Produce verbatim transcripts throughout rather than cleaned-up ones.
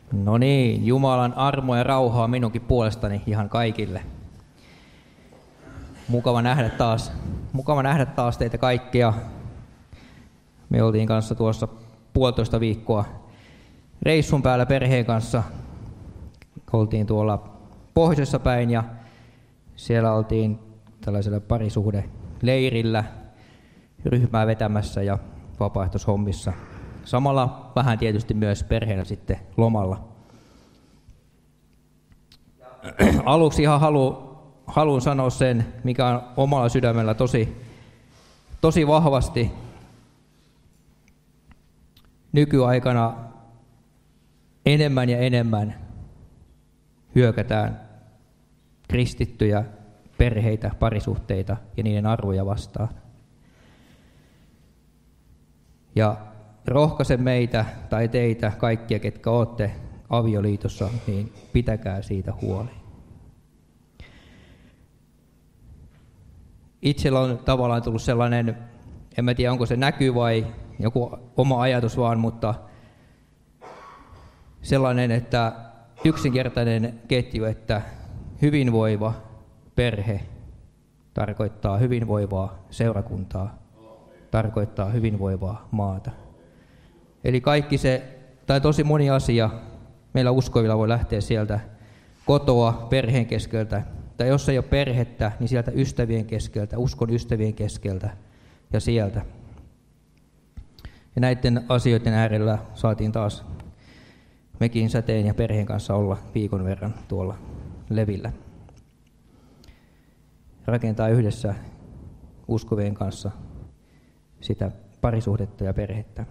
No niin, Jumalan armoa ja rauhaa minunkin puolestani ihan kaikille. Mukava nähdä taas, mukava nähdä taas teitä kaikkia. Me oltiin kanssa tuossa puolitoista viikkoa reissun päällä perheen kanssa. Oltiin tuolla pohjoisessa päin ja siellä oltiin tällaisella parisuhdeleirillä ryhmää vetämässä ja vapaaehtoishommissa. Samalla vähän tietysti myös perheenä sitten lomalla. Aluksi ihan halu, haluan sanoa sen, mikä on omalla sydämellä tosi, tosi vahvasti nykyaikana enemmän ja enemmän hyökätään kristittyjä perheitä, parisuhteita ja niiden arvoja vastaan. Ja rohkaisen meitä tai teitä kaikkia, ketkä olette avioliitossa, niin pitäkää siitä huoli. Itsellä on tavallaan tullut sellainen, en mä tiedä onko se näky vai joku oma ajatus vaan, mutta sellainen, että yksinkertainen ketju, että hyvinvoiva perhe tarkoittaa hyvinvoivaa seurakuntaa, tarkoittaa hyvinvoivaa maata. Eli kaikki se, tai tosi moni asia, meillä uskovilla voi lähteä sieltä kotoa, perheen keskeltä, tai jos ei ole perhettä, niin sieltä ystävien keskeltä, uskon ystävien keskeltä ja sieltä. Ja näiden asioiden äärellä saatiin taas mekin Säteen ja perheen kanssa olla viikon verran tuolla levillä. Rakentaa yhdessä uskovien kanssa sitä parisuhdetta ja perhettä.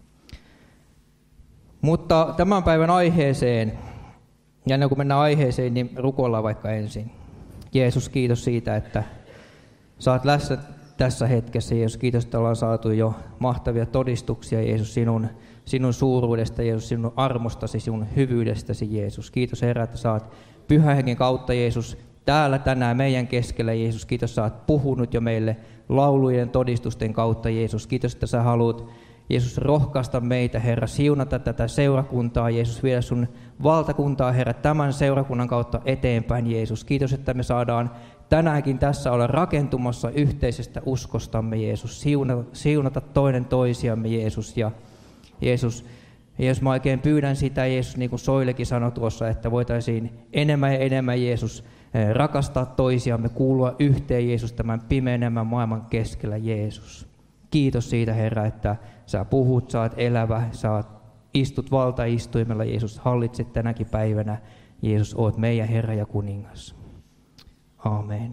Mutta tämän päivän aiheeseen, ja ennen kuin mennään aiheeseen, niin rukoillaan vaikka ensin. Jeesus, kiitos siitä, että saat läsnä tässä hetkessä. Jeesus, kiitos, että ollaan saatu jo mahtavia todistuksia, Jeesus, sinun, sinun suuruudesta, Jeesus, sinun armostasi, sinun hyvyydestäsi, Jeesus. Kiitos, Herra, että saat Pyhän Hengen kautta, Jeesus, täällä tänään meidän keskellä, Jeesus. Kiitos, että saat puhunut jo meille laulujen todistusten kautta, Jeesus. Kiitos, että sä haluat, Jeesus, rohkaista meitä, Herra, siunata tätä seurakuntaa, Jeesus, viedä sun valtakuntaa, Herra, tämän seurakunnan kautta eteenpäin, Jeesus. Kiitos, että me saadaan tänäänkin tässä olla rakentumassa yhteisestä uskostamme, Jeesus. Siunata, siunata toinen toisiamme, Jeesus. Ja Jeesus, Jeesus, mä oikein pyydän sitä, Jeesus, niin kuin Soilekin sanoi tuossa, että voitaisiin enemmän ja enemmän, Jeesus, rakastaa toisiamme, kuulua yhteen, Jeesus, tämän pimeänemmän maailman keskellä, Jeesus. Kiitos siitä, Herra, että sä puhut, sä oot elävä, sä oot, istut valtaistuimella, Jeesus, hallitset tänäkin päivänä. Jeesus, oot meidän Herra ja kuningas. Amen.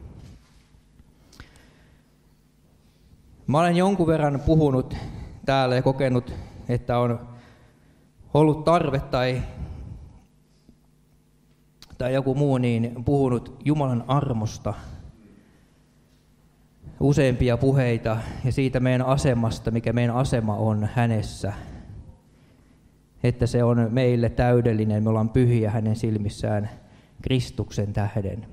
Mä olen jonkun verran puhunut täällä ja kokenut, että on ollut tarve tai, tai joku muu, niin puhunut Jumalan armosta. Useampia puheita ja siitä meidän asemasta, mikä meidän asema on hänessä. Että se on meille täydellinen, me ollaan pyhiä hänen silmissään Kristuksen tähden.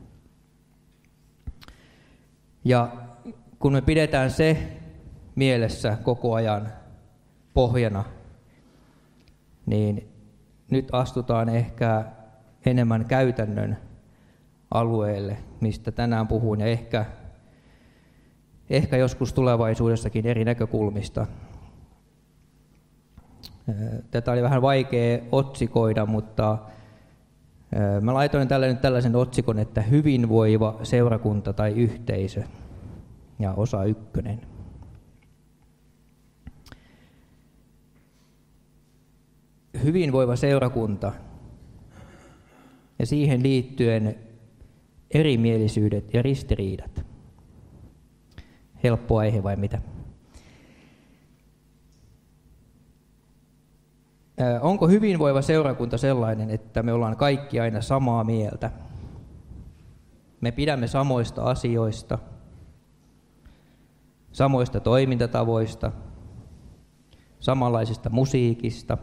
Ja kun me pidetään se mielessä koko ajan pohjana, niin nyt astutaan ehkä enemmän käytännön alueelle, mistä tänään puhun, ja ehkä Ehkä joskus tulevaisuudessakin eri näkökulmista. Tätä oli vähän vaikea otsikoida, mutta mä laitoin tälle nyt tällaisen otsikon, että hyvinvoiva seurakunta tai yhteisö ja osa ykkönen. Hyvinvoiva seurakunta ja siihen liittyen erimielisyydet ja ristiriidat. Helppo aihe vai mitä? Onko hyvinvoiva seurakunta sellainen, että me ollaan kaikki aina samaa mieltä? Me pidämme samoista asioista, samoista toimintatavoista, samanlaisesta musiikista.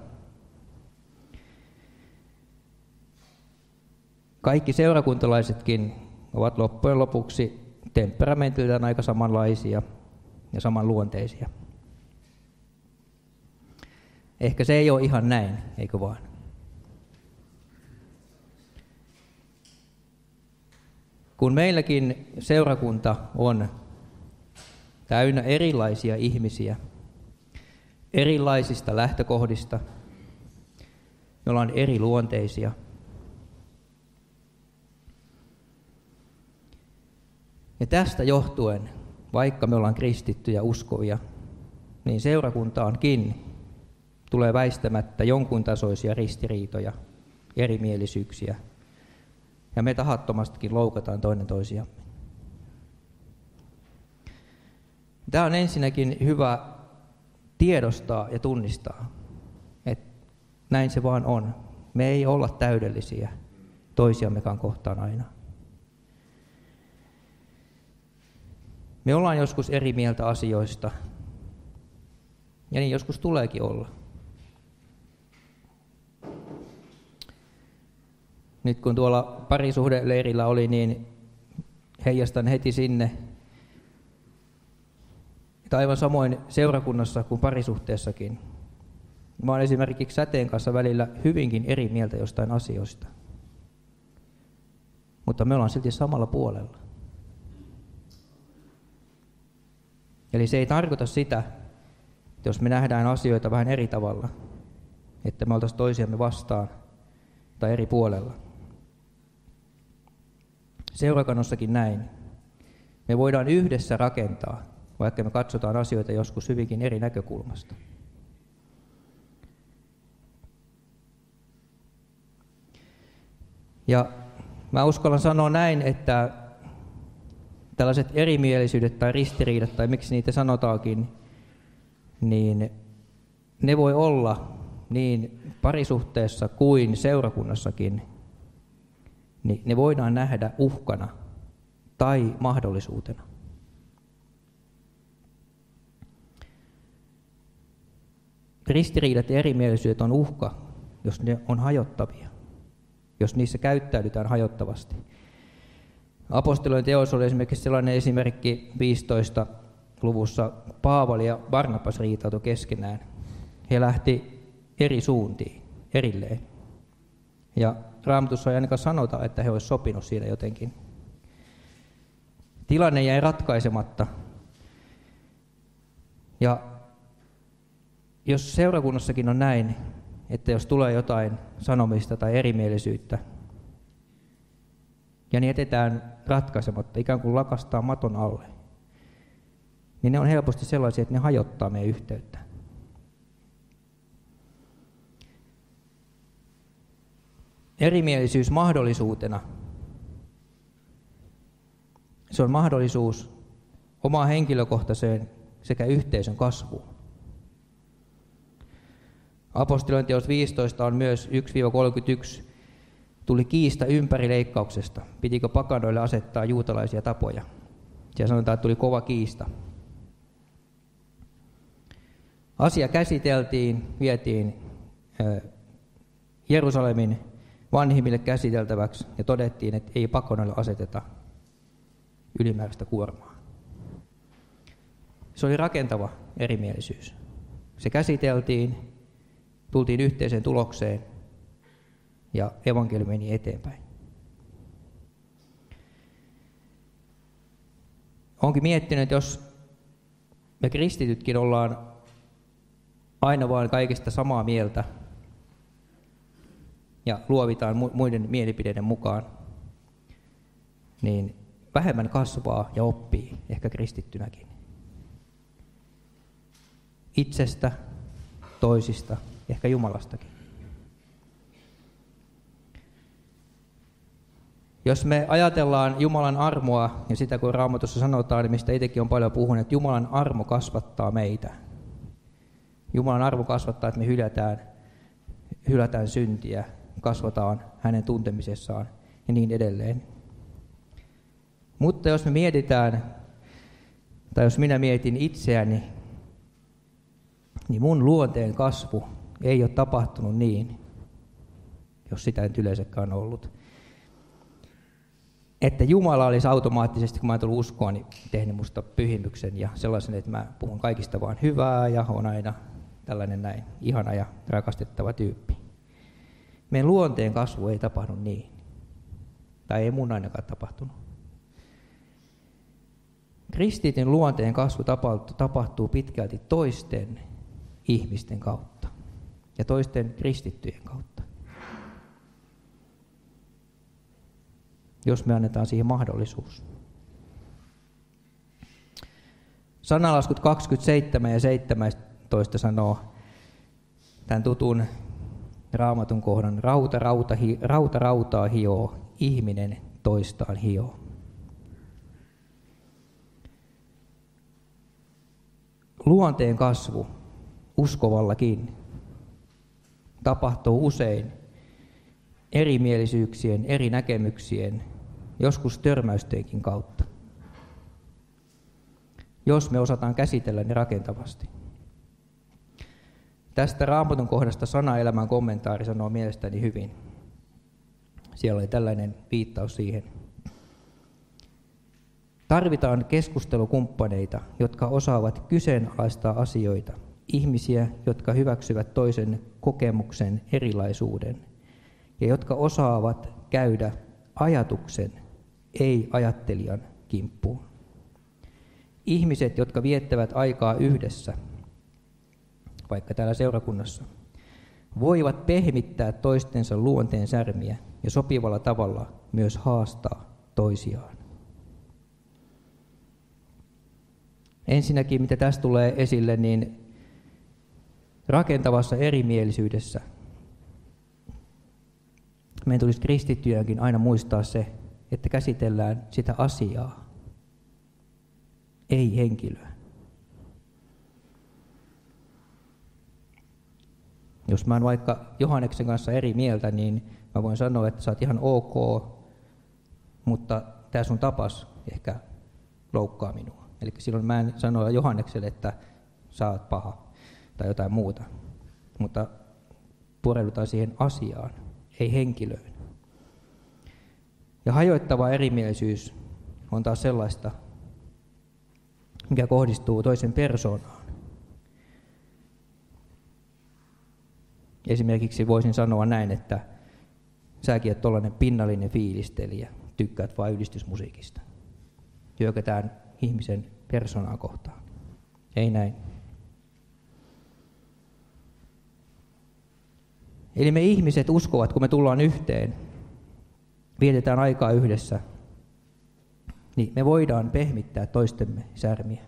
Kaikki seurakuntalaisetkin ovat loppujen lopuksi temperamentiltaan aika samanlaisia ja samanluonteisia. Ehkä se ei ole ihan näin, eikö vaan? kun meilläkin seurakunta on täynnä erilaisia ihmisiä, erilaisista lähtökohdista, me ollaan eri luonteisia. Ja tästä johtuen, vaikka me ollaan kristittyjä uskovia, niin seurakuntaankin tulee väistämättä jonkun tasoisia ristiriitoja, erimielisyyksiä, ja me tahattomastikin loukataan toinen toisiamme. Tämä on ensinnäkin hyvä tiedostaa ja tunnistaa, että näin se vaan on. Me ei olla täydellisiä toisiammekaan kohtaan aina. Me ollaan joskus eri mieltä asioista, ja niin joskus tuleekin olla. Nyt kun tuolla parisuhdeleirillä oli, niin heijastan heti sinne, että aivan samoin seurakunnassa kuin parisuhteessakin. Mä olen esimerkiksi Säteen kanssa välillä hyvinkin eri mieltä jostain asioista, mutta me ollaan silti samalla puolella. Eli se ei tarkoita sitä, että jos me nähdään asioita vähän eri tavalla, että me oltaisiin toisiamme vastaan tai eri puolella. Seurakunnossakin näin. Me voidaan yhdessä rakentaa, vaikka me katsotaan asioita joskus hyvinkin eri näkökulmasta. Ja mä uskallan sanoa näin, että tällaiset erimielisyydet tai ristiriidat, tai miksi niitä sanotaankin, niin ne voi olla niin parisuhteessa kuin seurakunnassakin, niin ne voidaan nähdä uhkana tai mahdollisuutena. Ristiriidat ja erimielisyydet on uhka, jos ne on hajottavia, jos niissä käyttäydytään hajottavasti. Apostolien teoissa oli esimerkiksi sellainen esimerkki viisitoista luvussa. Paavali ja Barnabas riitautui keskenään. He lähti eri suuntiin, erilleen. Ja Raamatussa ei ainakaan sanota, että he olisivat sopinut siinä jotenkin. Tilanne jäi ratkaisematta. Ja jos seurakunnassakin on näin, että jos tulee jotain sanomista tai erimielisyyttä, ja ne jätetään ratkaisematta, ikään kuin lakastaa maton alle, niin ne on helposti sellaisia, että ne hajottaa meidän yhteyttä. Erimielisyys mahdollisuutena. Se on mahdollisuus omaan henkilökohtaiseen sekä yhteisön kasvuun. Apostolien teos viisitoista on myös yksi kolmekymmentäyksi. Tuli kiista ympärileikkauksesta. Pitikö pakanoille asettaa juutalaisia tapoja? Siellä sanotaan, että tuli kova kiista. Asia käsiteltiin, vietiin Jerusalemin vanhimmille käsiteltäväksi ja todettiin, että ei pakanoille aseteta ylimääräistä kuormaa. Se oli rakentava erimielisyys. Se käsiteltiin, tultiin yhteiseen tulokseen ja evankeliumi meni eteenpäin. Onkin miettinyt, että jos me kristitytkin ollaan aina vaan kaikesta samaa mieltä ja luovitaan muiden mielipideiden mukaan, niin vähemmän kasvaa ja oppii ehkä kristittynäkin. Itsestä, toisista, ehkä Jumalastakin. Jos me ajatellaan Jumalan armoa ja sitä, kun Raamatussa sanotaan, niin mistä itsekin on paljon puhunut, että Jumalan armo kasvattaa meitä. Jumalan armo kasvattaa, että me hylätään, hylätään syntiä, kasvataan hänen tuntemisessaan ja niin edelleen. Mutta jos me mietitään, tai jos minä mietin itseäni, niin mun luonteen kasvu ei ole tapahtunut niin, jos sitä nyt yleensäkään ollut, että Jumala olisi automaattisesti, kun mä olen tullut uskoon, niin tehnyt musta pyhimyksen ja sellaisen, että mä puhun kaikista vaan hyvää ja on aina tällainen näin ihana ja rakastettava tyyppi. Meidän luonteen kasvu ei tapahdu niin. Tai ei mun ainakaan tapahtunut. kristityn luonteen kasvu tapahtuu pitkälti toisten ihmisten kautta ja toisten kristittyjen kautta. Jos me annetaan siihen mahdollisuus. Sananlaskut kaksikymmentäseitsemän ja seitsemäntoista sanoo tämän tutun Raamatun kohdan, rauta, rauta, hi, rauta rautaa hioo, ihminen toistaan hioo. Luonteen kasvu uskovallakin tapahtuu usein erimielisyyksien, eri näkemyksien, joskus törmäystenkin kautta, jos me osataan käsitellä ne rakentavasti. Tästä Raamatun kohdasta Sanaelämän kommentaari sanoo mielestäni hyvin. Siellä oli tällainen viittaus siihen. Tarvitaan keskustelukumppaneita, jotka osaavat kyseenalaistaa asioita, ihmisiä, jotka hyväksyvät toisen kokemuksen erilaisuuden ja jotka osaavat käydä ajatuksen, ei ajattelijan kimppuun. Ihmiset, jotka viettävät aikaa yhdessä, vaikka täällä seurakunnassa, voivat pehmittää toistensa luonteen särmiä ja sopivalla tavalla myös haastaa toisiaan. Ensinnäkin, mitä tässä tulee esille, niin rakentavassa erimielisyydessä meidän tulisi kristittyjänkin aina muistaa se, että käsitellään sitä asiaa, ei henkilöä. Jos mä oon vaikka Johanneksen kanssa eri mieltä, niin mä voin sanoa, että sä oot ihan ok, mutta tää sun tapas ehkä loukkaa minua. Eli silloin mä en sano Johannekselle, että sä oot paha tai jotain muuta, mutta pureudutaan siihen asiaan, ei henkilöön. Ja hajoittava erimielisyys on taas sellaista, mikä kohdistuu toisen persoonaan. Esimerkiksi voisin sanoa näin, että säkin oot tollainen pinnallinen fiilistelijä, tykkäät vain ylistysmusiikista. Hyökätään ihmisen persoonaa kohtaan. Ei näin. Eli me ihmiset uskovat, kun me tullaan yhteen, vietetään aikaa yhdessä, niin me voidaan pehmittää toistemme särmiä.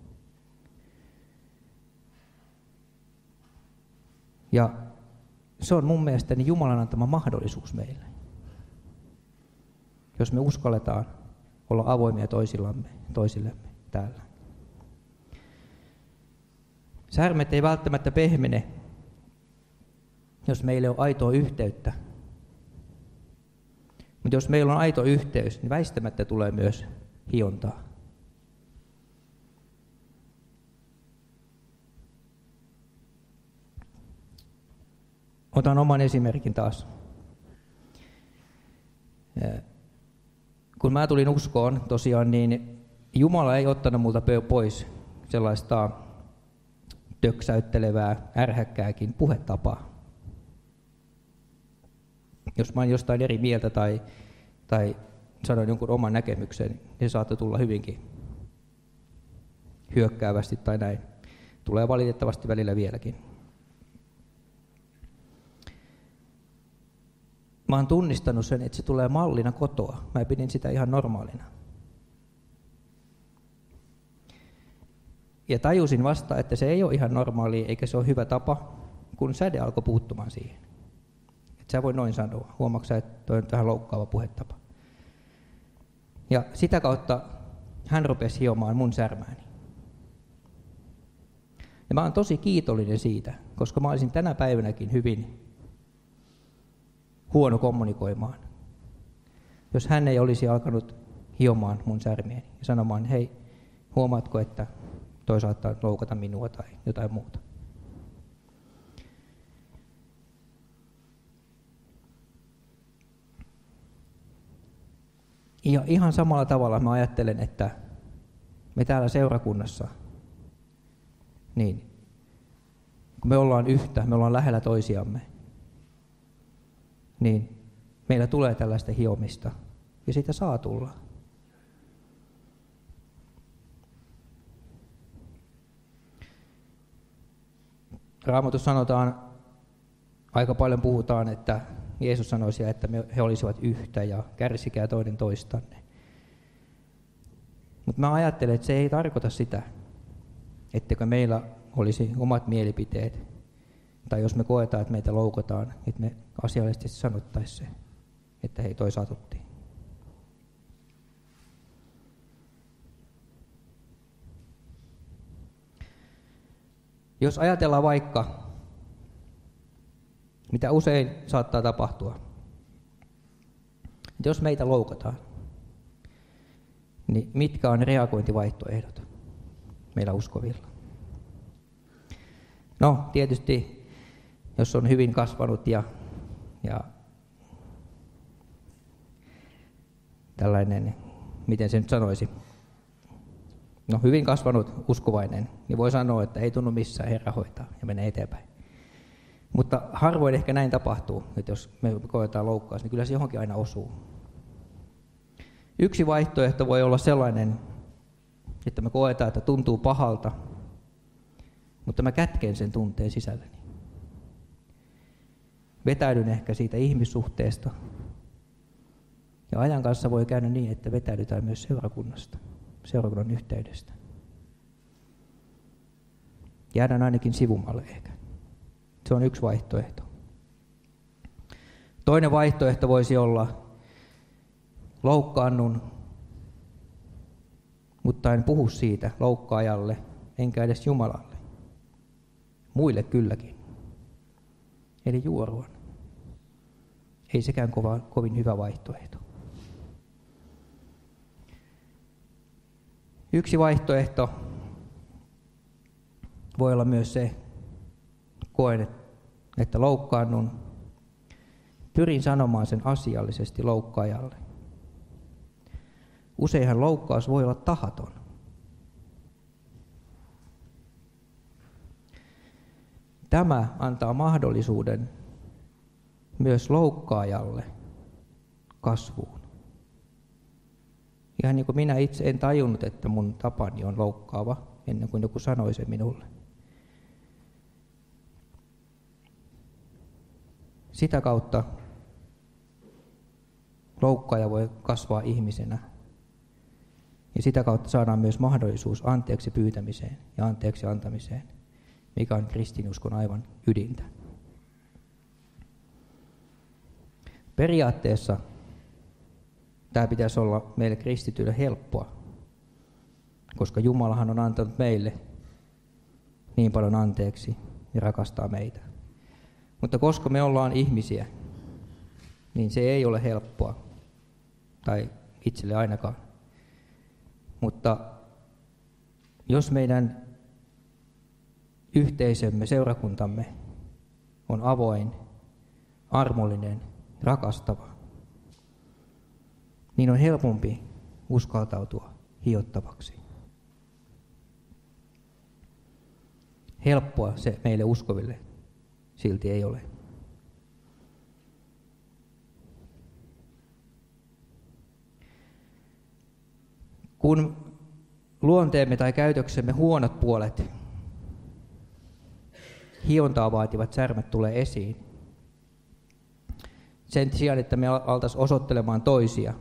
Ja se on mun mielestäni Jumalan antama mahdollisuus meille. Jos me uskalletaan olla avoimia toisillamme, toisillemme täällä. Särmet ei välttämättä pehmene, jos meillä on aitoa yhteyttä. Mutta jos meillä on aito yhteys, niin väistämättä tulee myös hiontaa. Otan oman esimerkin taas. Kun mä tulin uskoon tosiaan, niin Jumala ei ottanut multa pois sellaista töksäyttelevää, ärhäkkääkin puhetapaa. Jos mä oon jostain eri mieltä tai, tai sanon jonkun oman näkemyksen, niin se saattaa tulla hyvinkin hyökkäävästi tai näin. Tulee valitettavasti välillä vieläkin. Mä oon tunnistanut sen, että se tulee mallina kotoa. Mä pidin sitä ihan normaalina. Ja tajusin vasta, että se ei ole ihan normaalia, eikä se ole hyvä tapa, kun säde alkoi puuttumaan siihen. Et sä voi noin sanoa. Huomaatko sä, että toi on vähän loukkaava puhetapa. Ja sitä kautta hän rupesi hiomaan mun särmääni. Ja mä oon tosi kiitollinen siitä, koska mä olisin tänä päivänäkin hyvin huono kommunikoimaan. Jos hän ei olisi alkanut hiomaan mun särmiäni ja sanomaan, hei, huomaatko, että toi saattaa loukata minua tai jotain muuta. Ja ihan samalla tavalla mä ajattelen, että me täällä seurakunnassa, niin kun me ollaan yhtä, me ollaan lähellä toisiamme, niin meillä tulee tällaista hiomista, ja siitä saa tulla. Raamatussa sanotaan, aika paljon puhutaan, että Jeesus sanoi siellä, että me, he olisivat yhtä ja kärsikää toinen toistanne. Mutta mä ajattelen, että se ei tarkoita sitä, etteikö meillä olisi omat mielipiteet, tai jos me koetaan, että meitä loukataan, että me asiallisesti sanottaisiin se, että hei, toi satuttiin. Jos ajatellaan vaikka, mitä usein saattaa tapahtua, että jos meitä loukataan, niin mitkä on reagointivaihtoehdot meillä uskovilla? No, tietysti, jos on hyvin kasvanut ja, ja tällainen, miten se nyt sanoisi, no hyvin kasvanut uskovainen, niin voi sanoa, että ei tunnu missään, Herra hoitaa ja menee eteenpäin. Mutta harvoin ehkä näin tapahtuu, että jos me koetaan loukkaus, niin kyllä se johonkin aina osuu. Yksi vaihtoehto voi olla sellainen, että me koetaan, että tuntuu pahalta, mutta mä kätken sen tunteen sisälläni. Vetäydyn ehkä siitä ihmissuhteesta. Ja ajan kanssa voi käydä niin, että vetäydytään myös seurakunnasta, seurakunnan yhteydestä. Jäädään ainakin sivumalle ehkä. Se on yksi vaihtoehto. Toinen vaihtoehto voisi olla, loukkaannun, mutta en puhu siitä loukkaajalle, enkä edes Jumalalle. Muille kylläkin. Eli juoruan. Ei sekään kova, kovin hyvä vaihtoehto. Yksi vaihtoehto voi olla myös se, koen, että loukkaannun, pyrin sanomaan sen asiallisesti loukkaajalle. Useinhan loukkaus voi olla tahaton. Tämä antaa mahdollisuuden myös loukkaajalle kasvuun. Ihan niin kuin minä itse en tajunnut, että mun tapani on loukkaava, ennen kuin joku sanoi sen minulle. Sitä kautta loukkaaja voi kasvaa ihmisenä. Ja sitä kautta saadaan myös mahdollisuus anteeksi pyytämiseen ja anteeksi antamiseen, mikä on kristinuskon aivan ydintä. Periaatteessa tämä pitäisi olla meille kristityille helppoa, koska Jumalahan on antanut meille niin paljon anteeksi ja rakastaa meitä. Mutta koska me ollaan ihmisiä, niin se ei ole helppoa, tai itselle ainakaan. Mutta jos meidän yhteisömme, seurakuntamme on avoin, armollinen, rakastava, niin on helpompi uskaltautua hiottavaksi. Helppoa se meille uskoville silti ei ole. Kun luonteemme tai käytöksemme huonot puolet, hiontaa vaativat särmät tulee esiin, sen sijaan, että me altaisiin osoittelemaan toisia,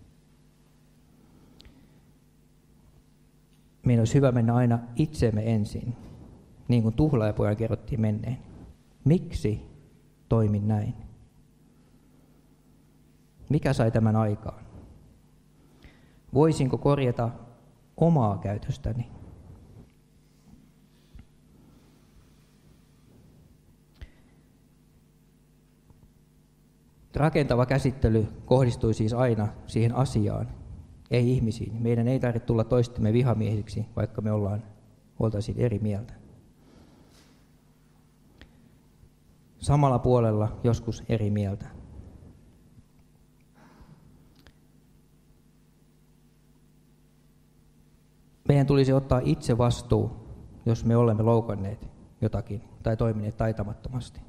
meidän olisi hyvä mennä aina itseemme ensin, niin kuin tuhlaajapojan kerrottiin menneen. Miksi toimin näin? Mikä sai tämän aikaan? Voisinko korjata omaa käytöstäni? Rakentava käsittely kohdistui siis aina siihen asiaan, ei ihmisiin. Meidän ei tarvitse tulla toistemme vihamiehiksi, vaikka me ollaan, oltaisiin eri mieltä. Samalla puolella joskus eri mieltä. Meidän tulisi ottaa itse vastuu, jos me olemme loukanneet jotakin tai toimineet taitamattomasti.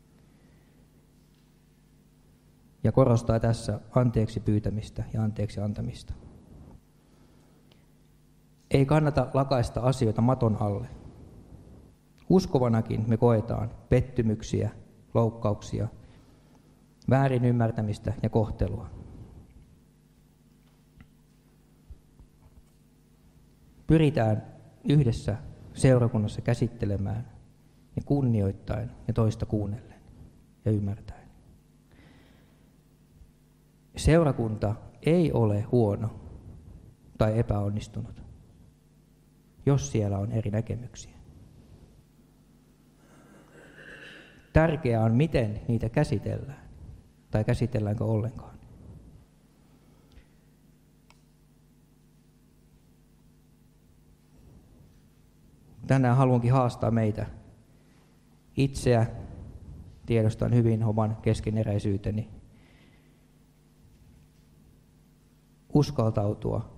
Ja korostaa tässä anteeksi pyytämistä ja anteeksi antamista. Ei kannata lakaista asioita maton alle. Uskovanakin me koetaan pettymyksiä, loukkauksia, väärin ymmärtämistä ja kohtelua. Pyritään yhdessä seurakunnassa käsittelemään ja kunnioittaen ja toista kuunnellen ja ymmärtäen. Seurakunta ei ole huono tai epäonnistunut, jos siellä on eri näkemyksiä. Tärkeää on, miten niitä käsitellään, tai käsitelläänkö ollenkaan. Tänään haluankin haastaa meitä itseä, tiedostan hyvin oman keskeneräisyyteni, uskaltautua,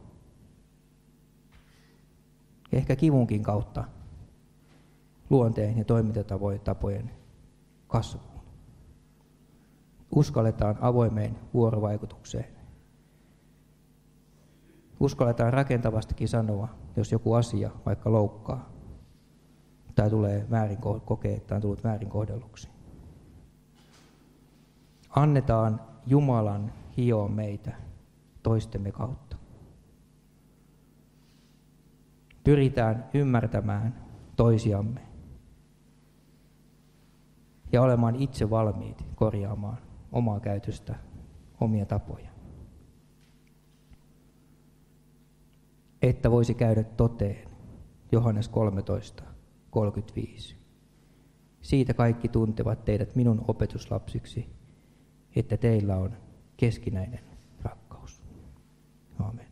ehkä kivunkin kautta, luonteen ja toimintatapojen kasvuun. Uskalletaan avoimeen vuorovaikutukseen. Uskalletaan rakentavastikin sanoa, jos joku asia vaikka loukkaa tai tulee väärin kokee, että on tullut väärin kohdelluksi. Annetaan Jumalan hioa meitä toistemme kautta. Pyritään ymmärtämään toisiamme ja olemaan itse valmiit korjaamaan omaa käytöstä, omia tapoja. Että voisi käydä toteen, Johannes kolmetoista kolmekymmentäviisi. Siitä kaikki tuntevat teidät minun opetuslapsiksi, että teillä on keskinäinen rakkaus. Aamen.